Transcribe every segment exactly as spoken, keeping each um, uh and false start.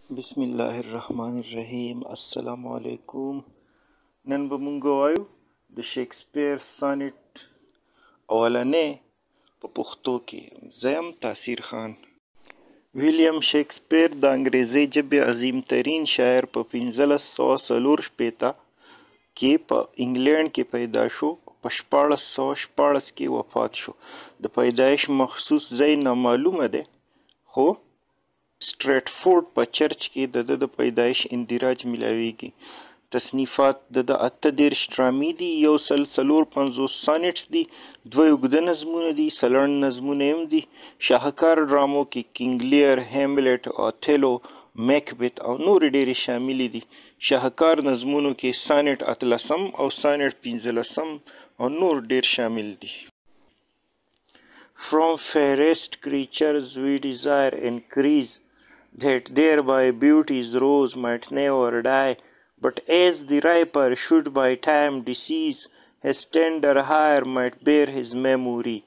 بسم الله الرحمن الرحیم. السلام علیکم. نن به مونږ وایو د شیکسپیر سانټ اولنې په پښتو کې. زیم تاثیر خان. ویلیام شیکسپیر د انګریزي ژبې عظیم ترین شاعر په پنځلس سوه څلور شپېته کې په انګلینډ کې پیدا شو. په شپاړس سوه شپاړس کې وفات شو. د پیدایش مخصوص ځای نامعلومه دی، خو سټریټفورډ په چرچ کې د ده د پیدایش اندراج ملاویږي. تصنیفات د ده اته دېرش ډرامې دي، یو سل څلور پنځوس سانټس دي، دوه اوږده نظمونه دي، څه لنډ نظمونه هم دي. شاهکار ډرامو کې کینګ لیر، هیملیټ، اوتیلو، میکبت او نورې ډېرې شاملې دي. شاهکار نظمونو کې سانټ اتلسم او سانټ پنځلسم او نور ډېر شامل دي. From fairest creatures we desire increase, that thereby beauty's rose might never die. But as the riper should by time disease, his tender hair might bear his memory.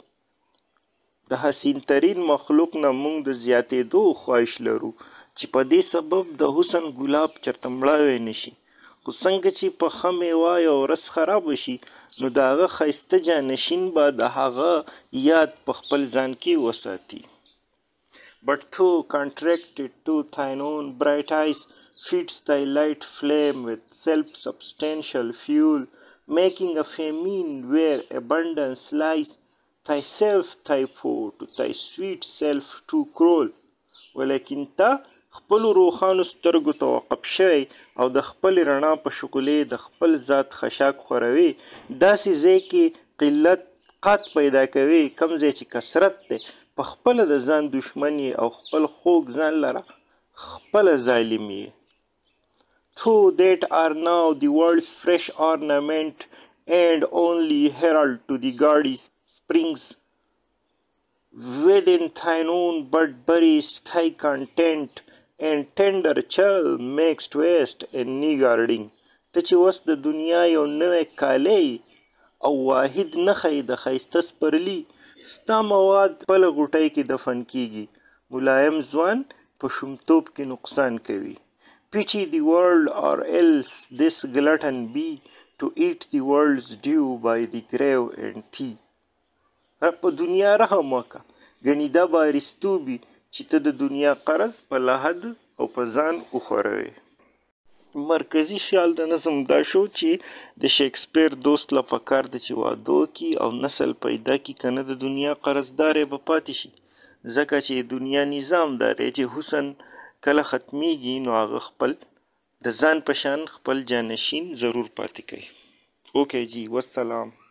د حسین ترین مخلوق نه موږ د زیاتېدو خواهش لرو، چې په دې سبب د حسن ګلاب چرته مړاوی نشي. خو څنګه چې په ښه میوه یو ورځ خراب شي، نو د هغه ښایسته جانشین به د هغه یاد په خپل ځان کې وساتي. But thou contracted to thine own bright eyes, feeds thy light flame with self-substantial fuel, making a famine where abundance lies, thyself thy foe to thy sweet self to crawl. ولیکن تا خپلو روښانو سترګو ته وقف شوی او د خپلې رڼا په شکلې د خپل ذات خشاک خوروي. داسې ځای کې قلت قات پیدا کوي، کوم ځای چې کثرت دی. په خپله د ځان دشمن یې او خپل خوږ ځان لره خپله ظالم یې. Thou that are now the world's fresh ornament and only herald to the gaudy springs, within thine own bud buryest thy content, and tender churl makest waste and niggarding. ته چې اوس د دنیا یو نوی کالی او واحد نښی د ښایسته سپرلي، ستا مواد خپله غوټۍ کې دفن کیږي. ملایم ځوان په شومتوب کې نقصان کوي. Pity the world or else this glutton be, to eat the world's due by the grave and thee. په دنیا رحم وکړه، ګنې دا به اریستوبي چې ته د دنیا قرض په لحد او په ځان وخوروې. مرکزي خیال د نظم دا شو چې د شیکسپیر دوست له پکار ده چې واده وکړي او نسل پیدا کړي، که نه د دنیا قرضدار به پاتې شي. ځکه چې دنیا نظام دا دی چې حسن کله ختمیږي نو هغه خپل د ځان په شان خپل جانشین ضرور پاتې کوي. اوکې جی، والسلام.